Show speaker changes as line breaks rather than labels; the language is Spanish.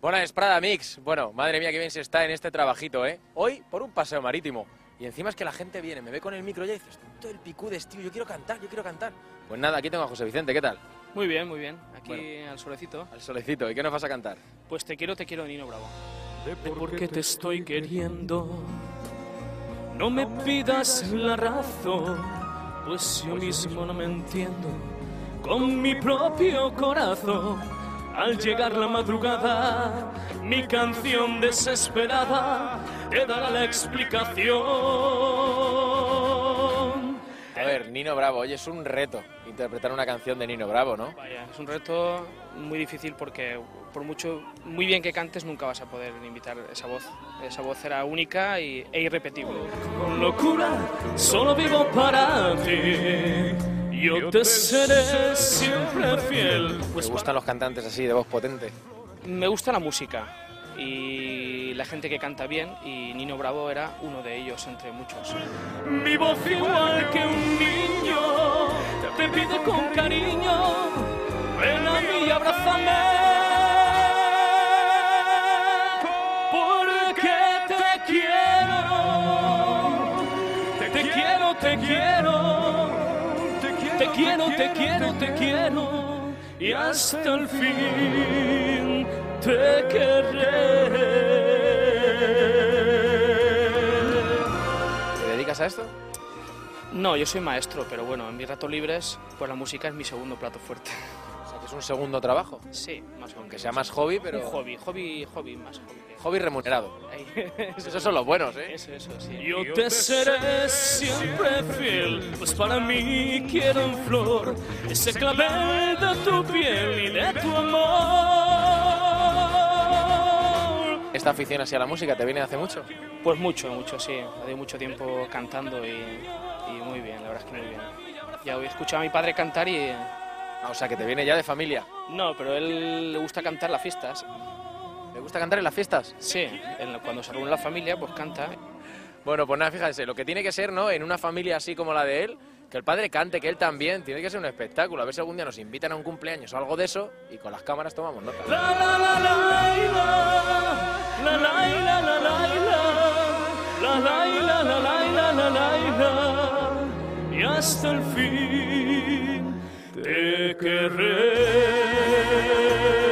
Buenas, Prada Mix. Bueno, madre mía, qué bien se está en este trabajito, ¿eh? Hoy por un paseo marítimo. Y encima es que la gente viene, me ve con el micro ya y dices, todo el picudes, tío, yo quiero cantar. Pues nada, aquí tengo a José Vicente, ¿qué tal?
Muy bien, muy bien. Aquí
Bueno.
al solecito.
Al solecito, ¿y qué nos vas a cantar?
Pues te quiero, Nino Bravo.
De por qué te estoy queriendo, no me pidas la razón, pues yo mismo no me entiendo con mi propio corazón. Al llegar la madrugada, mi canción desesperada te dará la explicación.
A ver, Nino Bravo, oye, es un reto interpretar una canción de Nino Bravo, ¿no?
Vaya, es un reto muy difícil porque por muy bien que cantes nunca vas a poder imitar esa voz. Esa voz era única e irrepetible.
Con locura, solo vivo para ti. Yo te seré siempre fiel.
¿Te gustan los cantantes así, de voz potente?
Me gusta la música y la gente que canta bien, y Nino Bravo era uno de ellos entre muchos.
Mi voz igual que un niño te pide con cariño, ven a mí y abrázame, porque te quiero, te quiero, te quiero, te quiero, te quiero, te quiero, y hasta el fin te querré.
¿Te dedicas a esto?
No, yo soy maestro, pero bueno, en mis ratos libres, pues la música es mi segundo plato fuerte.
O sea, que es un segundo trabajo.
Sí, más o menos.
Aunque sea más hobby, pero...
Un hobby, más hobby.
Hobby remunerado.
Ahí.
Esos son los buenos, ¿eh?
Eso, sí.
Yo te seré siempre fiel, pues para mí quiero en flor ese clavel de tu piel y de tu amor.
¿Esta afición hacia la música te viene de hace mucho?
Pues mucho, sí. He mucho tiempo cantando y muy bien, la verdad es que muy bien. Ya he escuchado a mi padre cantar y...
Ah, o sea, que te viene ya de familia.
No, pero a él le gusta cantar las fiestas.
¿Le gusta cantar en las fiestas?
Sí, cuando se reúne la familia, pues canta.
Bueno, pues nada, fíjate, lo que tiene que ser, ¿no? En una familia así como la de él, que el padre cante, que él también, tiene que ser un espectáculo. A ver si algún día nos invitan a un cumpleaños o algo de eso y con las cámaras tomamos nota.
La la la la la la la la la la la la, y hasta el fin te querré.